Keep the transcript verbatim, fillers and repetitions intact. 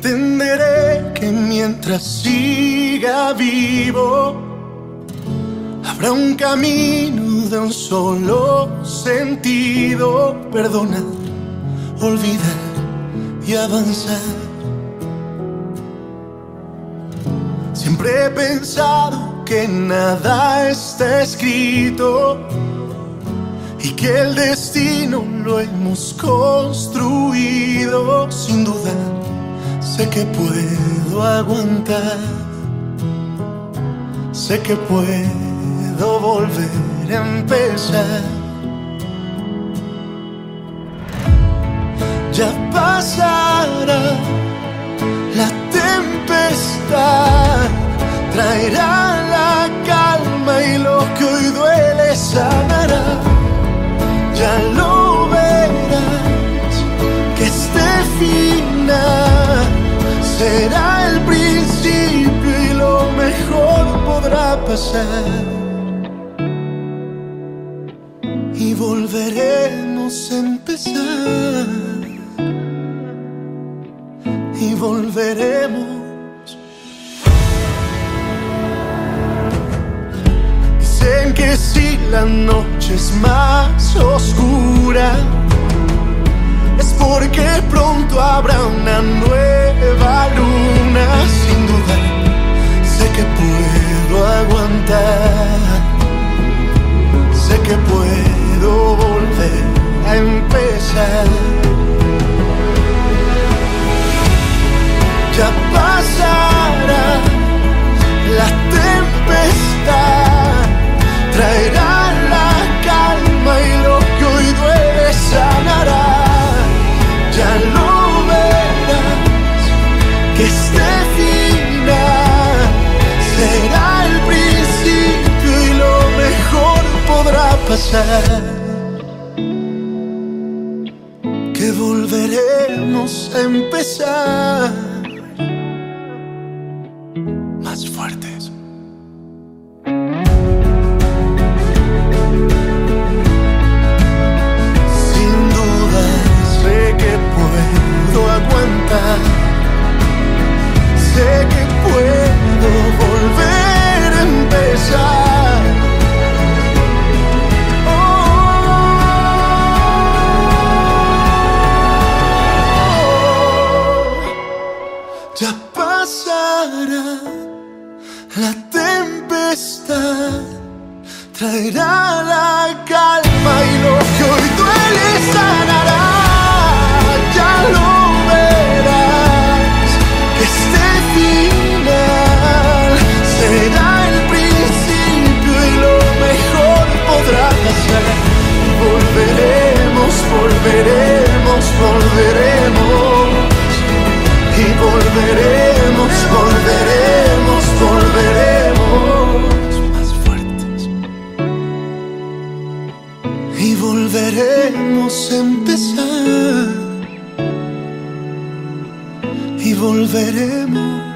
Entenderé que mientras siga vivo habrá un camino de un solo sentido: perdonar, olvidar y avanzar. Siempre he pensado que nada está escrito y que el destino lo hemos construido. Sin duda sé que puedo aguantar, sé que puedo volver a empezar. Ya pasará la tempestad, traerá la calma y lo que hoy duele sanará. Ya lo verás, que este final será el principio y lo mejor podrá pasar. Y volveremos a empezar, y volveremos. Dicen que si la noche es más oscura es porque pronto habrá una nueva luna. Sin duda sé que puedo aguantar, sé que puedo volver a empezar. Ya pasará la tempestad, traerá la calma y lo que hoy duele sanará. Ya lo verás, que este final será el principio y lo mejor podrá pasar. Que volveremos a empezar más fuertes. Sin duda sé que puedo aguantar, sé que puedo volver a empezar. Ya pasará la tempestad, traerá la calma y lo que hoy duele sanará. Ya lo verás, que este final será el principio y lo mejor podrá pasar. Volveremos, volveremos, volveremos. Y volveremos, volveremos, volveremos más fuertes. Y volveremos a empezar. Y volveremos.